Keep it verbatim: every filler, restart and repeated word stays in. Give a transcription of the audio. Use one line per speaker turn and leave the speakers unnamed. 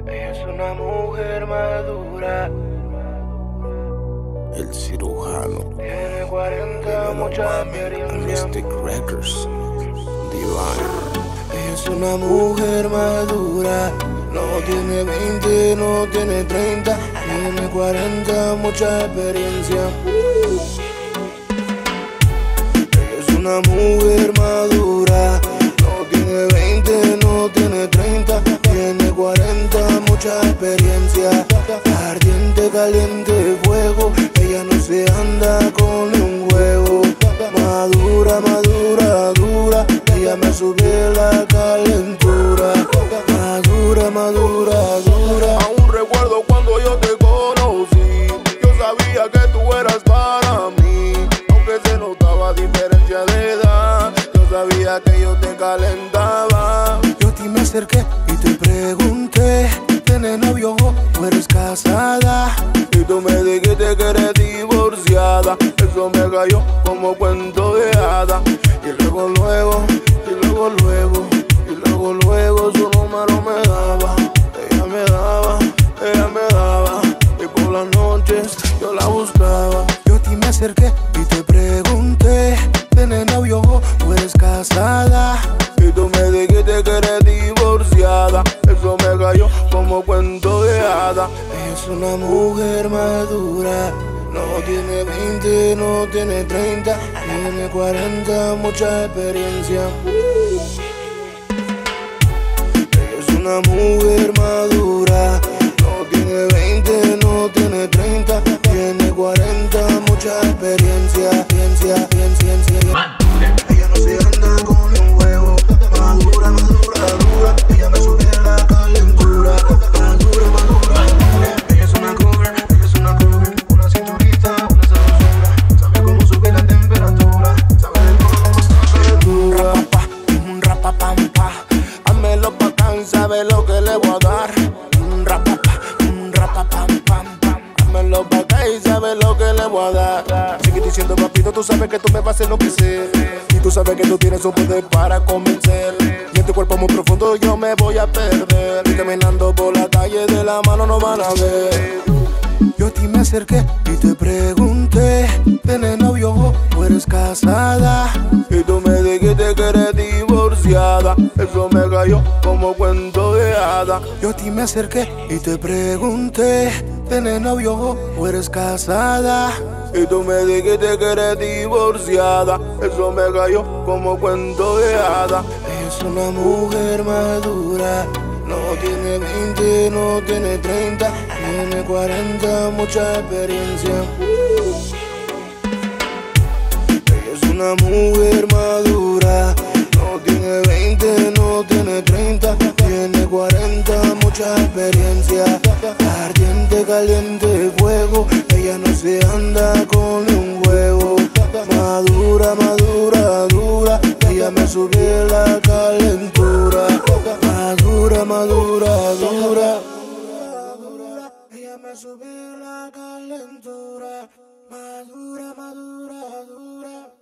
Ella es una mujer madura.
El cirujano.
Tiene cuarenta, mucha experiencia.
Mystic Records. Divine.
Ella es una mujer madura. No tiene veinte, no tiene treinta. Tiene cuarenta, mucha experiencia. Ella es una mujer madura. No tiene veinte, no tiene treinta. Tiene cuarenta, mucha experiencia. Ardiente, caliente, fuego. Ella no se anda con un huevo. Madura, madura, dura. Ella me sube la calentura. Madura, madura, dura.
Aún recuerdo cuando yo te conocí. Yo sabía que tú eras para mí. Aunque se notaba diferencia de edad, yo sabía que yo te calentaba.
Yo a ti me acerqué y te pregunté: ¿tienes novio o eres casada?
Y tú me dijiste que eres divorciada. Eso me cayó como cuento de hada.
Y luego, luego, y luego, luego, y luego, luego su número me daba. Ella me daba, ella me daba. Y por las noches yo la buscaba. Yo a ti me acerqué y te pregunté: ¿tienes novio o eres casada?
Y tú me dijiste que eres divorciada. Eso me cayó como cuento de hada.
Ella es una mujer madura. No tiene veinte, no tiene treinta. Tiene cuarenta, mucha experiencia. Ella es una mujer madura. No tiene veinte, no tiene treinta. Tiene cuarenta, mucha experiencia. Ciencia, ciencia, ciencia. Ella no se anda con un huevo. Madura, madura, dura. Ella me sube la calentura. Madura, madura, dura. Ella es una cougar, ella es una cougar. Una cinturita, una sabrosura. Sabe cómo sube la temperatura. Sabe de cómo se dura.
Un rapapampa, házmelo bacán, sabe lo que le voy a dar. Un rapapa, un rapapam, házmelo bacán y sabe lo que le voy a dar. Sigue diciendo papito, tú sabes que tú me vas a enloquecer. Y tú sabes que tú tienes un poder para convencer. Y en tu cuerpo muy profundo yo me voy a perder. Y caminando por la calle de la mano no van a ver.
Yo a ti me acerqué y te pregunté: ¿tienes novio o eres casada?
Y tú me dijiste que eres divorciada. Eso me cayó como cuento de hada.
Yo a ti me acerqué y te pregunté: ¿tienes novio o eres casada?
Y tú me dijiste que eres divorciada. Eso me cayó como cuento de hada.
Ella es una mujer madura. No tiene veinte, no tiene treinta. Tiene cuarenta, mucha experiencia. Ella es una mujer madura. No tiene veinte, no tiene treinta. Tiene cuarenta, mucha experiencia. Ardiente, caliente, fuego. Ella no se anda con un huevo. Madura, madura, dura. Ella me sube la calentura. Madura, madura, dura. Ella me sube la calentura. Madura, madura, dura.